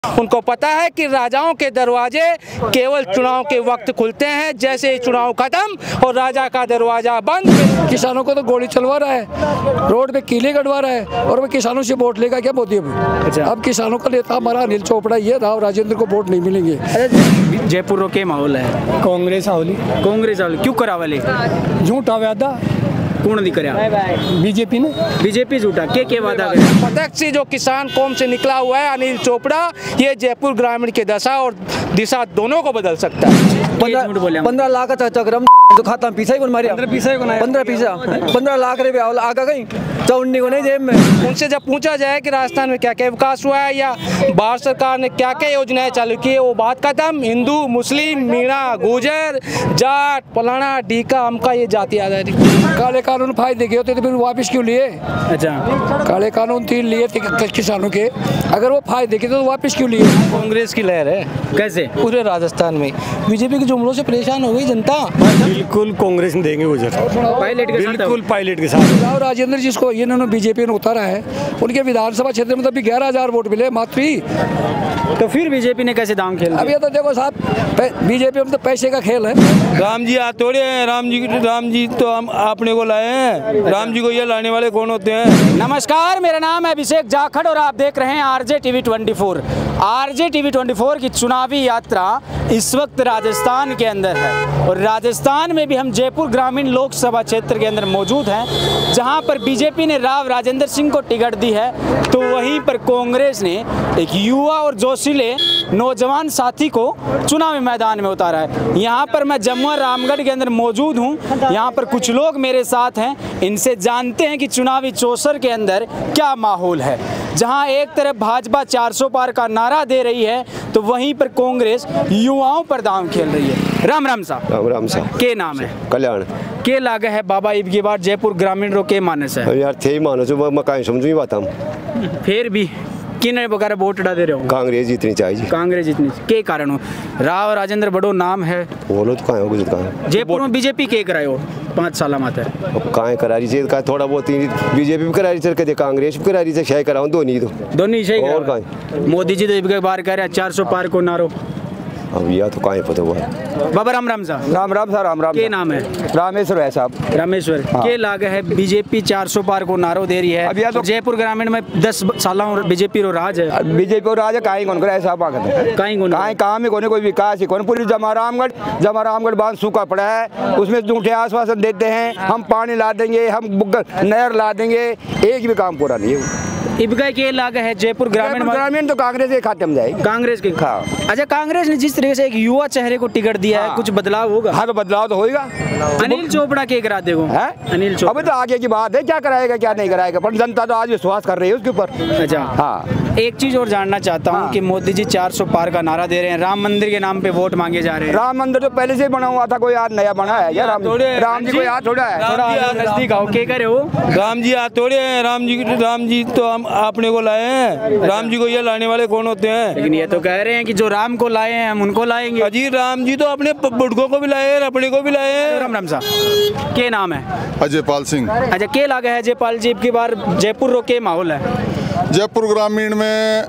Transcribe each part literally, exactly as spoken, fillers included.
उनको पता है कि राजाओं के दरवाजे केवल चुनाव के वक्त खुलते हैं, जैसे ही चुनाव खत्म और राजा का दरवाजा बंद। किसानों को तो गोली चलवा रहा है, रोड पे कीले कटवा रहा है और वो किसानों से वोट लेगा क्या मोदी? अच्छा। अब किसानों का नेता हमारा अनिल चोपड़ा, ये राव राजेंद्र को वोट नहीं मिलेंगे। जयपुर के माहौल है कांग्रेस आवली कांग्रेस आवली क्यों करा वाले झूठा वादा कौन नहीं करे? बीजेपी ने बीजेपी झूठा के के वादा करे? प्रत्यक्ष जो किसान कौम से निकला हुआ है अनिल चोपड़ा, ये जयपुर ग्रामीण की दशा और दिशा दोनों को बदल सकता है। पंद्रह लाख का चाचा ग्राम तो खाता पीछा ही बन मारे पंद्रह पीछा पंद्रह पीछा पंद्रह लाख रुपया आगा गई चौन्नी को नहीं जेब में। उनसे जब पूछा जाए कि राजस्थान में क्या क्या विकास हुआ है या भारत सरकार ने क्या क्या योजनाएं चालू की है, वो बात खत्म। हिंदू मुस्लिम मीणा गुजर जाट फलाना डीका अमका ये जाति आधारित काले कानून फायदे के होते तो फिर वापस क्यों लिए? अच्छा, काले कानून तीन लिए थे किसानों के, अगर वो फायदे के तो वापस क्यों लिए? कांग्रेस की लहर है कैसे पूरे राजस्थान में, बीजेपी के जुमलों से परेशान हो गई जनता। बिल्कुल कांग्रेस में देंगे उधर, पायलट के साथ बिल्कुल पायलट के साथ। राव राजेंद्र जिसको इन्होंने बीजेपी ने उतारा है, उनके विधानसभा क्षेत्र में तो अभी ग्यारह हजार वोट मिले मात्र ही। तो फिर बीजेपी ने कैसे दांव खेल? अब ये तो देखो साहब, बीजेपी में तो पैसे का खेल है। राम जी आ थोड़े हैं, राम जी राम जी तो हम अपने को लाए हैं, राम जी को ये लाने वाले कौन होते हैं? नमस्कार, मेरा नाम है अभिषेक जाखड़ और आप देख रहे हैं RJ TV twenty four. RJ TV twenty four की चुनावी यात्रा इस वक्त राजस्थान के अंदर है और राजस्थान में भी हम जयपुर ग्रामीण लोकसभा क्षेत्र के अंदर मौजूद हैं, जहां पर बीजेपी ने राव राजेंद्र सिंह को टिकट दी है, तो वहीं पर कांग्रेस ने एक युवा और जोशीले नौजवान साथी को चुनावी मैदान में उतारा है। यहाँ पर मैं जमुआ रामगढ़ के अंदर मौजूद हूँ, यहाँ पर कुछ लोग मेरे साथ हैं, इनसे जानते हैं कि चुनावी चौसर के अंदर क्या माहौल है। जहाँ एक तरफ भाजपा चार सौ पार का नारा दे रही है, तो वहीं पर कांग्रेस युवाओं पर दांव खेल रही है। राम राम साहब। राम राम साहब। के नाम है? कल्याण के लागे है बाबा इब की बार जयपुर ग्रामीण रो के मानस है यार थे ही मानस मकान समझू बात हम फिर भी किन वगैरह वोट डा दे रहे हो? कांग्रेस जितनी चाहिए। कांग्रेस जितनी के कारण हो? राव राजेंद्र बड़ो नाम है, बोलो तो कहाँ हो कहाँ जयपुर में बीजेपी के कराए हो पाँच साल मात्र कहाँ करा रही है का थोड़ा बहुत बीजेपी भी करा रही चल के कांग्रेस भी करा रही है, शायद कराऊँ दोनों तो दोनों सही। और कहाँ मोदी जी तो एक बार कह रहे हैं चार सौ पार को नारो, अब यह तो कहाँ पता हुआ। बाबा राम राम साहब। राम राम साहब। राम राम। के नाम है? रामेश्वर है साहब। रामेश्वर। हाँ। के लागे है बीजेपी चार सौ पार को नारो दे रही है, अब तो जयपुर ग्रामीण में दस साल बीजेपी रो राज है। बीजेपी रो राज है, कहीं कौन करे ऐसा बात है? कहीं कौन कहीं काम में कोने कोई विकास ही कौन। पूरी जमा रामगढ़ जमा रामगढ़ बांध सूखा पड़ा है, उसमें झूठे आश्वासन देते हैं, हम पानी ला देंगे, हम नहर ला देंगे, एक भी काम पूरा नहीं है। इबका के लाग है जयपुर ग्रामीण ग्रामीण तो कांग्रेस के खाते में जाएगी। कांग्रेस के हाँ। अच्छा, कांग्रेस ने जिस तरीके से एक युवा चेहरे को टिकट दिया हाँ। है, कुछ बदलाव होगा? हाँ, तो बदलाव तो होगा। अनिल चोपड़ा के करा देगो? अनिल चोपड़ा अभी तो आगे की बात है, क्या कराएगा क्या नहीं कराएगा, पर जनता तो आज विश्वास कर रही है उसके ऊपर। अच्छा हाँ। एक चीज और जानना चाहता हूँ हाँ। कि मोदी जी चार सौ पार का नारा दे रहे हैं, राम मंदिर के नाम पे वोट मांगे जा रहे हैं। राम मंदिर तो पहले से बना हुआ था, कोई आज नया बना है या राम राम जी को याद थोड़ा है? थोड़ा नजदीक आओ, के करे हो? राम जी आ थोड़े हैं, राम जी राम जी तो हम अपने को लाए हैं, राम जी को ये लाने वाले कौन होते हैं? लेकिन ये तो कह रहे हैं कि जो राम को लाए हैं हम उनको लाएंगे। अजी राम जी तो अपने बुढ़कों को भी लाए हैं, अपने को भी लाए हैं। राम राम साहब। के नाम है? अजयपाल सिंह। अच्छा, के लागे है अजयपाल जी की बार जयपुर रो के माहौल है? जयपुर ग्रामीण में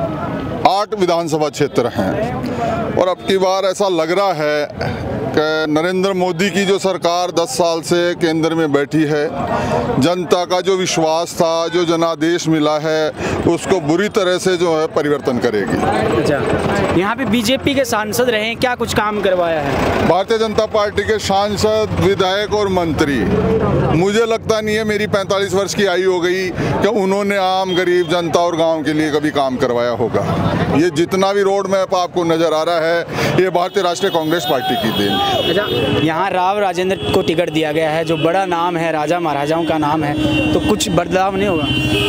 आठ विधानसभा क्षेत्र हैं और अब की बार ऐसा लग रहा है कि नरेंद्र मोदी की जो सरकार दस साल से केंद्र में बैठी है, जनता का जो विश्वास था, जो जनादेश मिला है, उसको बुरी तरह से जो है परिवर्तन करेगी। अच्छा, यहाँ पे बीजेपी के सांसद रहे, क्या कुछ काम करवाया है? भारतीय जनता पार्टी के सांसद, विधायक और मंत्री, मुझे लगता नहीं है, मेरी पैंतालीस वर्ष की आयु हो गई, कि उन्होंने आम गरीब जनता और गांव के लिए कभी काम करवाया होगा। ये जितना भी रोड मैप आपको नजर आ रहा है, ये भारतीय राष्ट्रीय कांग्रेस पार्टी की देन। अच्छा, यहाँ राव राजेंद्र को टिकट दिया गया है, जो बड़ा नाम है, राजा महाराजाओं का नाम है, तो कुछ बदलाव नहीं होगा?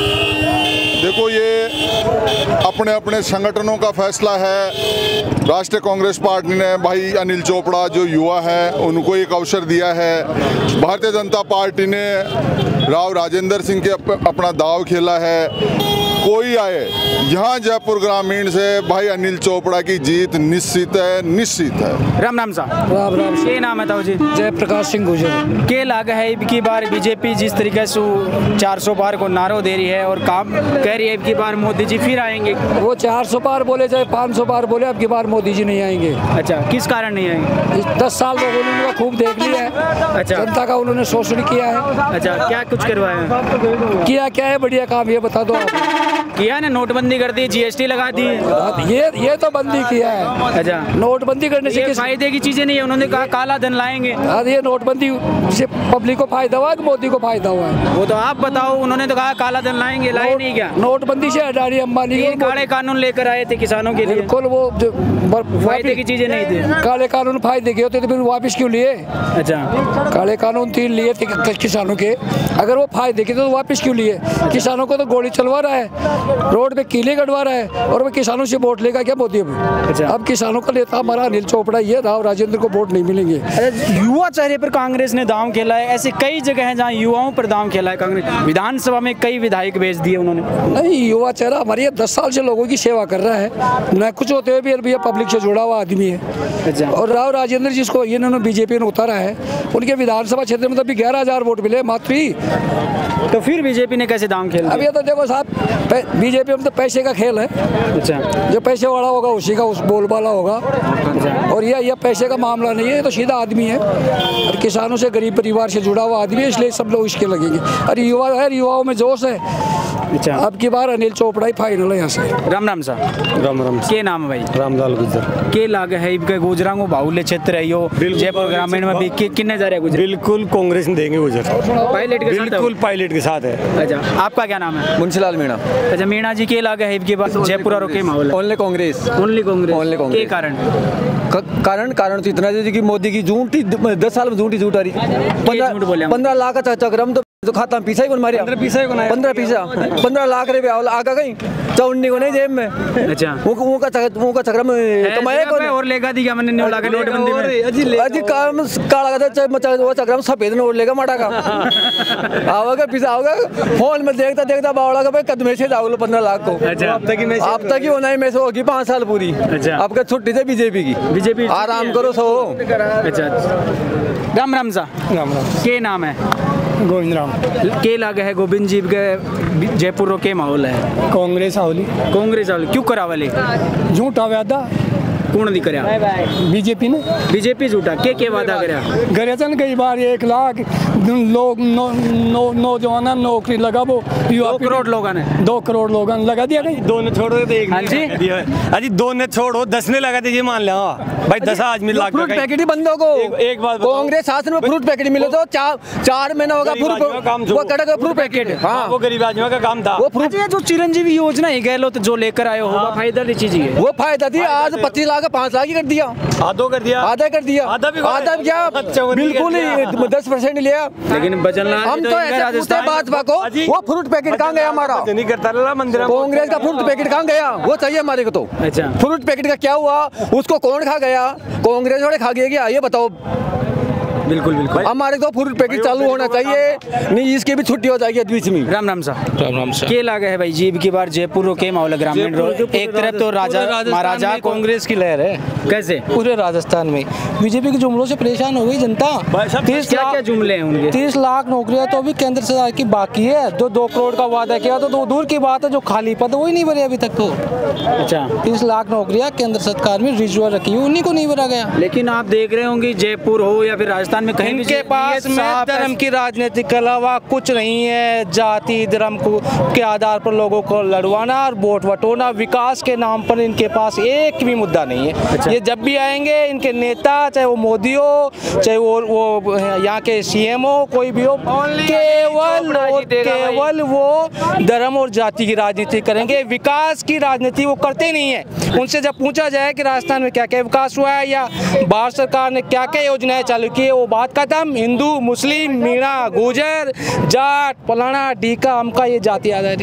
देखो, ये अपने अपने संगठनों का फैसला है। राष्ट्रीय कांग्रेस पार्टी ने भाई अनिल चोपड़ा जो युवा है उनको एक अवसर दिया है। भारतीय जनता पार्टी ने राव राजेंद्र सिंह के अपना दाव खेला है। कोई आए, यहाँ जयपुर ग्रामीण से भाई अनिल चोपड़ा की जीत निश्चित है, निश्चित है। राम नाम सा राम राम के नाम है ताऊ जी? जय प्रकाश सिंह गुजर। के लाग है अब की बार बीजेपी जिस तरीके से चार सौ पार को नारो दे रही है और काम कह रही है अब की बार मोदी जी फिर आएंगे। वो चार सौ पार बोले चाहे पाँच सौ पार बोले, अब की बार मोदी जी नहीं आएंगे। अच्छा, किस कारण नहीं आएंगे? इस दस साल लोगों ने उनका खूब देख लिया है। अच्छा, जनता का उन्होंने शोषण किया है। अच्छा, क्या कुछ करवाया है? किया क्या है बढ़िया काम, ये बता दो आप। किया ना, नोटबंदी कर दी, जीएसटी लगा दी। ये ये तो बंदी किया है। अच्छा, नोटबंदी करने से ये किस फायदे की चीजें नहीं है, उन्होंने कहा काला धन लाएंगे। अरे ये नोटबंदी से पब्लिक को फायदा हुआ कि मोदी को फायदा हुआ है? वो तो आप बताओ, उन्होंने तो कहा काला धन लाएंगे, लाए नहीं क्या? नोटबंदी से अडानी अंबानी ये काले कानून लेकर आए थे किसानों के लिए, बिल्कुल वो जो फायदे की चीजें नहीं थी। काले कानून फायदे के होते तो फिर वापस क्यों लिए? अच्छा, काले कानून तीन लिए थे किसानों के, अगर वो फायदे के तो वापस क्यों लिए? किसानों को तो गोली चलवा रहा है, रोड पे कीले गड़वा रहा है, और वो किसानों से वोट लेगा क्या मोदी? अब अच्छा, अब किसानों का नेता हमारा अनिल चोपड़ा, ये राव राजेंद्र को वोट नहीं मिलेंगे। अच्छा, युवा चेहरे पर कांग्रेस ने दांव खेला है। ऐसे कई जगह हैं जहां युवाओं पर दांव खेला है कांग्रेस। विधानसभा में कई विधायक भेज दिए उन्होंने। नहीं, युवा चेहरा हमारे ये दस साल से लोगों की सेवा कर रहा है, न कुछ होते हुए भी अभी ये पब्लिक से जुड़ा हुआ आदमी है। अच्छा, और राव राजेंद्र जिसको इन्होंने बीजेपी ने उतारा है, उनके विधानसभा क्षेत्र में तो अभी ग्यारह हजार वोट मिले मात्र ही। तो फिर बीजेपी ने कैसे दांव खेला? अब ये तो देखो साहब, बीजेपी में तो पैसे का खेल है। अच्छा, जो पैसे वाला होगा उसी का उस बोलबाला होगा। और यह यह पैसे का मामला नहीं है, ये तो सीधा आदमी है और किसानों से गरीब परिवार से जुड़ा हुआ आदमी है, इसलिए सब लोग इसके लगेंगे। अरे युवा है, युवाओं में जोश है। अच्छा, अब की बार अनिल चोपड़ा ही फाइनल है यहाँ से। राम राम सा राम राम के नाम है भाई? रामलाल गुजर। के लाग है इनके गुजरांगो बाहुल्य क्षेत्र है यो जयपुर ग्रामीण में भी कि, किन्ने जा रहे गुजर? बिल्कुल कांग्रेस ने देंगे गुजर, पायलट के साथ? बिल्कुल पायलट के साथ है। अच्छा, आपका क्या नाम है? मुंशीलाल मीणा। अच्छा, मीणा जी के लाग है इनके पास जयपुर और के माहौल? Only Congress. Only Congress? Only Congress. के कारण? कारण कारण तो इतना है कि मोदी की झूठी दस साल में झूठी झूठ आ रही। झूठ बोले? पंद्रह लाख का चक्रम तो तो खाता पीसा ही कौन मारिया? पंद्रह पीसा ही कौन? पंद्रह पीसा पंद्रह लाख रुपया आगा गई चौन्नी को नहीं जेब में। अच्छा, वो वो का वो का चक्रम कमाया कौन? और लेगा दी क्या मैंने नोट लगा नोटबंदी में? अजी काम काला का वो चक्रम सफेद नोट लेगा माटा का आवागा पीसा आओगा फोन में देखता देखता बावड़ा का भाई कदमे से जाओ पंद्रह लाख को। अच्छा, अब तक ही अब तक ही होना ही में से होगी पाँच साल पूरी। अच्छा, आपका छुट्टी से बीजेपी की बीजेपी आराम करो सो। अच्छा, राम राम सा राम राम। के नाम है? गोविंद राम। के लागे है गोविंद जी के जयपुर रो के माहौल है? कांग्रेस आवली। कांग्रेस आवली क्यों करावले? झूठा वादा कौन दी करया? बीजेपी ने। बीजेपी झूठा के के वादा करया? गरेचन कई बार एक लाख लोग नौ नौ नौजवान नौकरी लगा वो दो करोड़ लोगों ने दो करोड़ लोगों ने लगा दिया। दो ने छोड़ो तो एक हाँ जी अजी दो ने छोड़ो दस ने लगा दीजिए मान लिया भाई दस आदमी लाख फ्रूट पैकेट ही बंदों को एक, एक बात कांग्रेस शासन में फ्रूट पैकेट मिले तो चार चार महीना होगा फ्रूट वो कड़क फ्रूट पैकेट। हाँ, वो गरीब आदमियों का काम था। वो फ्रूट जो चिरंजीवी योजना ही गहलोत जो लेकर आए होगा फायदा ली चीज है वो फायदा थी। आज पच्चीस लाख पाँच लाख ही कर दिया, आधो कर दिया, आधा कर दिया, आधा भी आधा क्या बिल्कुल ही दस परसेंट लिया। लेकिन बचन हम तो ऐसे पूछते भाजपा को वो फ्रूट पैकेट कहाँ गया हमारा? नहीं करता मंदिर कांग्रेस का फ्रूट पैकेट कहाँ गया? वो चाहिए हमारे को तो। अच्छा, फ्रूट पैकेट का क्या हुआ? उसको कौन खा गया? कांग्रेस वाले खा गया क्या? ये बताओ। बिल्कुल बिल्कुल हमारे तो फ्रूट पैकेट चालू होना चाहिए, नहीं इसकी भी छुट्टी हो जाएगी बीच में। राम राम सा राम राम सा के लागे है भाई जीब की बार जयपुर के माहौल ग्रामीण एक तरफ तो राजा महाराजा कांग्रेस की लहर है। कैसे? पूरे राजस्थान में बीजेपी के जुमलों से परेशान हो गई जनता। तीस क्या क्या जुमले हैं उनके? तीस लाख नौकरियां तो अभी केंद्र सरकार की बाकी है। जो दो करोड़ का वादा किया तो, तो दूर की बात है, जो खाली पद वही नहीं भरे अभी तक तो। अच्छा, तीस लाख नौकरियां केंद्र सरकार में रिजर्व रखी है, उन्हीं को नहीं भरा गया। लेकिन आप देख रहे होंगे जयपुर हो या फिर राजस्थान में कहीं इनके पास में धर्म की राजनीति के अलावा कुछ नहीं है। जाति धर्म को के आधार पर लोगों को लड़वाना और वोट बटोरना, विकास के नाम पर इनके पास एक भी मुद्दा नहीं है। अच्छा। ये जब भी आएंगे इनके नेता, चाहे वो मोदी हो चाहे वो वो यहाँ के सीएम हो, कोई भी हो, केवल और केवल वो धर्म और जाति की राजनीति करेंगे, विकास की राजनीति वो करते नहीं है। उनसे जब पूछा जाए कि राजस्थान में क्या क्या विकास हुआ है या भारत सरकार ने क्या क्या योजनाएं चालू की है, वो बात खत्म। हिंदू मुस्लिम मीणा गुजर जाट फलाना डीका अमका ये जाति आधारित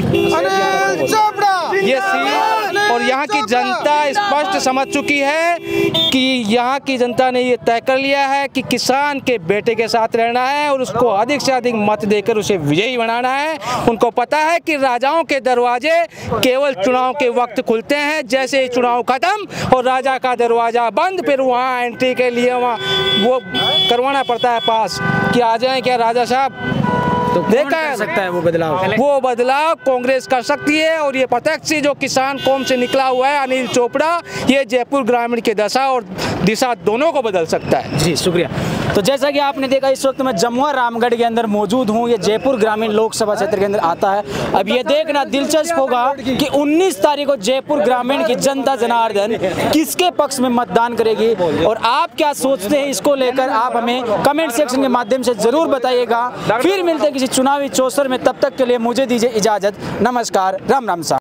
ये सी और यहाँ की जनता स्पष्ट समझ चुकी है कि यहाँ की जनता ने ये तय कर लिया है कि किसान के बेटे के साथ रहना है और उसको अधिक से अधिक मत देकर उसे विजयी बनाना है। उनको पता है कि राजाओं के दरवाजे केवल चुनाव के वक्त खुलते हैं, जैसे ही चुनाव खत्म और राजा का दरवाजा बंद, फिर वहाँ एंट्री के लिए वहाँ वो करवाना पड़ता है पास कि आ जाएं क्या राजा साहब। तो देखा कर सकता है वो बदलाव? वो बदलाव कांग्रेस कर सकती है और ये प्रत्यक्ष जो किसान कौम से निकला हुआ है अनिल चोपड़ा, ये जयपुर ग्रामीण की दशा और दिशा दोनों को बदल सकता है। जी शुक्रिया। तो जैसा कि आपने देखा, इस वक्त मैं जमुआ रामगढ़ के अंदर मौजूद हूँ। ये जयपुर ग्रामीण लोकसभा क्षेत्र के अंदर आता है। अब ये देखना दिलचस्प होगा कि उन्नीस तारीख को जयपुर ग्रामीण की जनता जनार्दन किसके पक्ष में मतदान करेगी और आप क्या सोचते हैं इसको लेकर आप हमें कमेंट सेक्शन के माध्यम से जरूर बताइएगा। फिर मिलते हैं किसी चुनावी चौसर में, तब तक के लिए मुझे दीजिए इजाजत। नमस्कार, राम राम साहब।